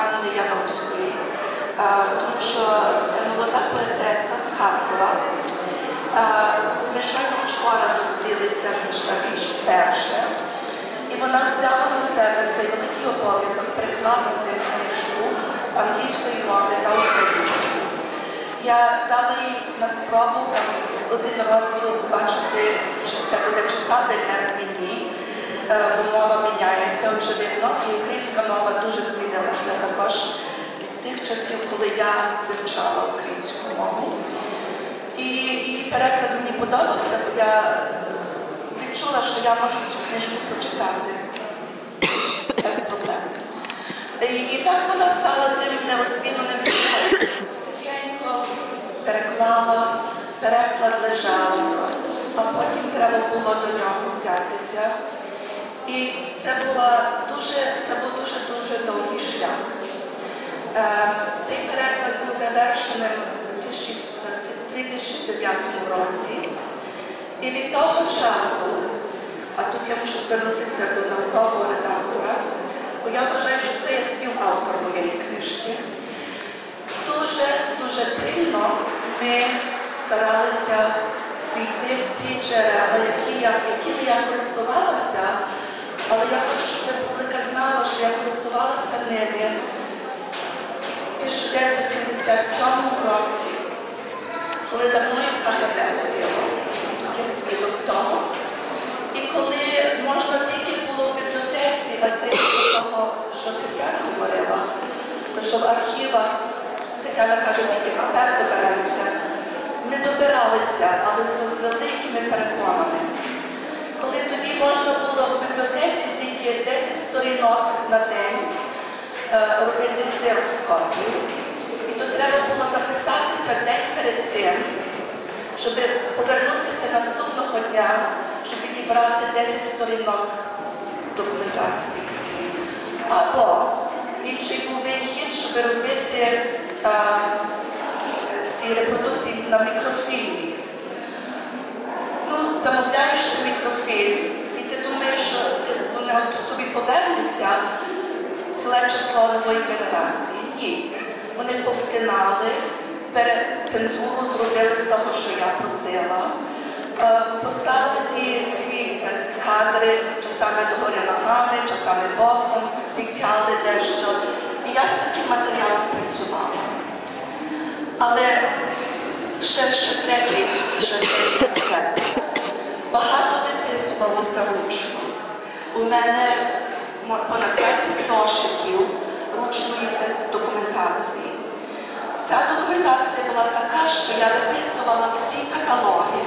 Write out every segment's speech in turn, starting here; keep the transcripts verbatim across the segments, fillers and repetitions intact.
Анни Яновської, тому що це молода поетеса з Харкова. Ми щойно вчора зустрілися на річ вперше, і вона взяла на себе цей великий обов'язок перекласти книжку з англійської мови на українську. Я дала їй на спробу там один розділ побачити, чи це буде читабельне мені, бо мова міняється, очевидно, і українська мова дуже змінилася також від тих часів, коли я вивчала українську мову. І її переклад мені подобався, бо я відчула, що я можу цю книжку прочитати без проблем. І, і так вона стала тим неоспіваним героєм. Тихенько переклала, переклад лежав, а потім треба було до нього взятися. І це, була дуже, це був дуже-дуже довгий шлях. Е, цей переклад був завершеним у дві тисячі дев'ятому році. І від того часу, а тут я мушу звернутися до наукового редактора, бо я вважаю, що це є співавтор моєї книжки, дуже-дуже тильно ми старалися війти в ті джерела, які я, якими я користувалася, але я хочу, щоб публіка знала, що я користувалася ними в тисяча дев'ятсот сімдесят сьомому році, коли за мною КГБ ходило, тут є свідок того. І коли можна тільки було в бібліотеці, а це того, що Тетяна говорила, що в архівах, Тетяна каже, тільки папер добираються, не добиралися, але з великими перепонами. Коли тоді можна було в бібліотеці тільки десять сторінок на день е, робити ксерокопію, і то треба було записатися день перед тим, щоб повернутися наступного дня, щоб відібрати десять сторінок документації. Або інший був вихід, щоб робити е, ці репродукції на мікрофільмі. Ну, замовляєш ти мікрофільм, і ти думаєш, що вони тобі повернуться ціле число нової генерації. Ні. Вони повтинали, цензуру зробили з того, що я просила, поставили ці всі кадри часами догори ногами, часами боком, відтяли дещо. І я з таким матеріалом працювала. Але ще, ще третій, ще третій аспект. Багато виписувалося ручно. У мене понад двадцять зошитів ручної документації. Ця документація була така, що я виписувала всі каталоги,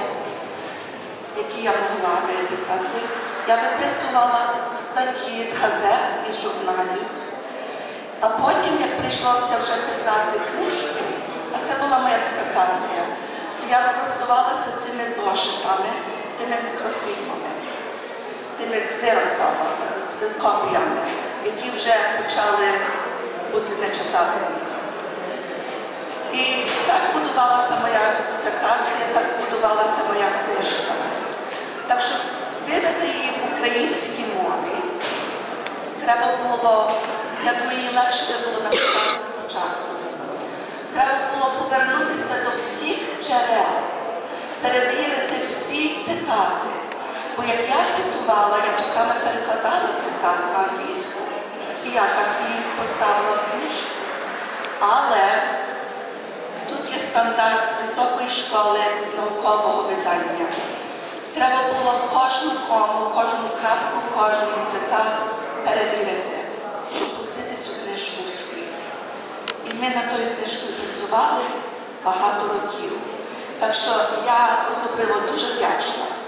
які я могла виписати. Я виписувала статті з газет і з журналів. А потім, як прийшлося вже писати книжку, а це була моя дисертація, то я користувалася тими зошитами, тими мікрофільмами, тими ксероксами, з копіями, які вже почали бути нечитабельні. І так будувалася моя дисертація, так збудувалася моя книжка. Так що видати її в українській мові треба було, я думаю, її легше було написати спочатку. Треба було повернутися до всіх джерел, перевірити всі цитати. Бо як я цитувала, я часами перекладала цитати в англійську, і я так їх поставила в книжку. Але тут є стандарт високої школи наукового видання. Треба було кожну кому, кожну крапку, кожний цитат перевірити, щоб пустити цю книжку в світ. І ми над тою книжкою працювали багато років. Так що я особливо дуже вдячна